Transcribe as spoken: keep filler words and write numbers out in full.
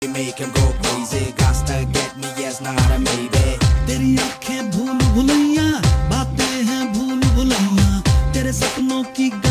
make him go crazy. Got to get me, yes, not a maybe. तेरी आंखें भूल भुलैया, बातें हैं भूल भुलैया, तेरे सपनों की